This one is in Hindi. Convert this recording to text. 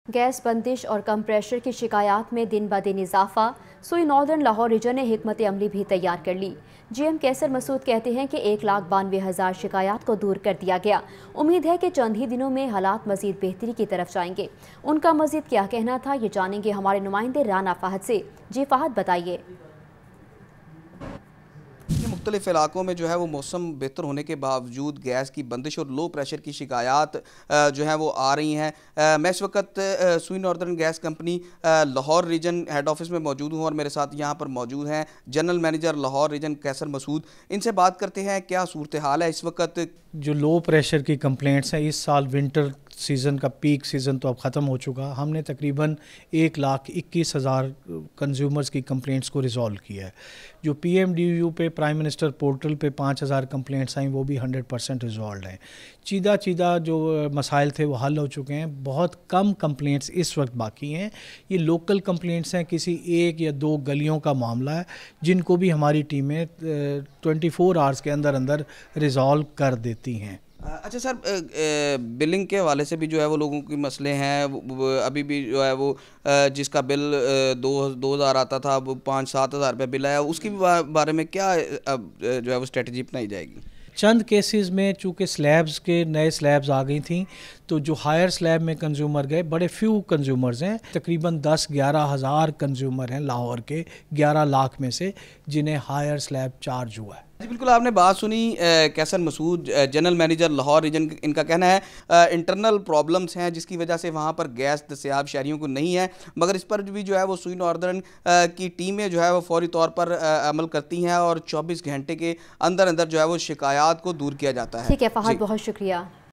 गैस बंदिश और कम प्रेशर की शिकायत में दिन ब दिन इजाफा। सुई नॉर्दर्न लाहौर रीजन ने हिकमत अमली भी तैयार कर ली। जीएम कैसर मसूद कहते हैं कि 1,92,000 शिकायत को दूर कर दिया गया। उम्मीद है कि चंद ही दिनों में हालात मजीद बेहतरी की तरफ जाएंगे। उनका मजीद क्या कहना था, ये जानेंगे हमारे नुमाइंदे राना फहद से। जी फहद, बताइए। मुख्तलिफ इलाकों में जो है वो मौसम बेहतर होने के बावजूद गैस की बंदिश और लो प्रेशर की शिकायत जो है वो आ रही हैं। मैं इस वक्त Sui northern gas company Lahore region head office में मौजूद हूँ और मेरे साथ यहाँ पर मौजूद हैं general manager Lahore region Qaiser Masood. इनसे बात करते हैं क्या सूरत हाल है इस वक्त। जो लो प्रेशर की कंप्लेंट्स हैं, इस साल विंटर सीज़न का पीक सीज़न तो अब ख़त्म हो चुका। हमने तकरीबन 1,21,000 कंज्यूमर्स की कंप्लेंट्स को रिज़ॉल्व किया है। जो PMDU पे प्राइम मिनिस्टर पोर्टल पे 5,000 कंप्लेंट्स आई, वो भी 100% रिज़ॉल्व हैं। चीदा चीदा जो मसाइल थे वो हल हो चुके हैं। बहुत कम कंप्लेंट्स इस वक्त बाकी हैं। ये लोकल कंप्लेंट्स हैं, किसी एक या दो गलियों का मामला है, जिनको भी हमारी टीमें 24 आवर्स के अंदर अंदर रिज़ॉल्व कर देती हैं। अच्छा सर, बिलिंग के हवाले से भी जो है वो लोगों के मसले हैं। अभी भी जो है वो जिसका बिल 2,000 आता था, वो 5-7 हज़ार रुपये बिल आया, उसकी भी बारे में क्या अब जो है वो स्ट्रेटजी अपनाई जाएगी। चंद केसेस में चूँकि स्लैब्स के नए स्लैब्स आ गई थी, तो जो हायर स्लैब में कंज्यूमर गए, बड़े फ्यू कंज्यूमर्स हैं। तकरीबन 10-11 हज़ार कंज्यूमर हैं लाहौर के 11 लाख में से, जिन्हें हायर स्लैब चार्ज हुआ है। जी बिल्कुल, आपने बात सुनी Qaiser Masood general manager Lahore region. इनका कहना है इंटरनल प्रॉब्लम्स हैं जिसकी वजह से वहाँ पर गैस दस्तयाब शहरियों को नहीं है, मगर इस पर भी जो है वो सुई नॉर्दर्न की टीमें जो है वो फौरी तौर पर अमल करती हैं और 24 घंटे के अंदर अंदर जो है वो शिकायत को दूर किया जाता है। ठीक है फहद, बहुत शुक्रिया।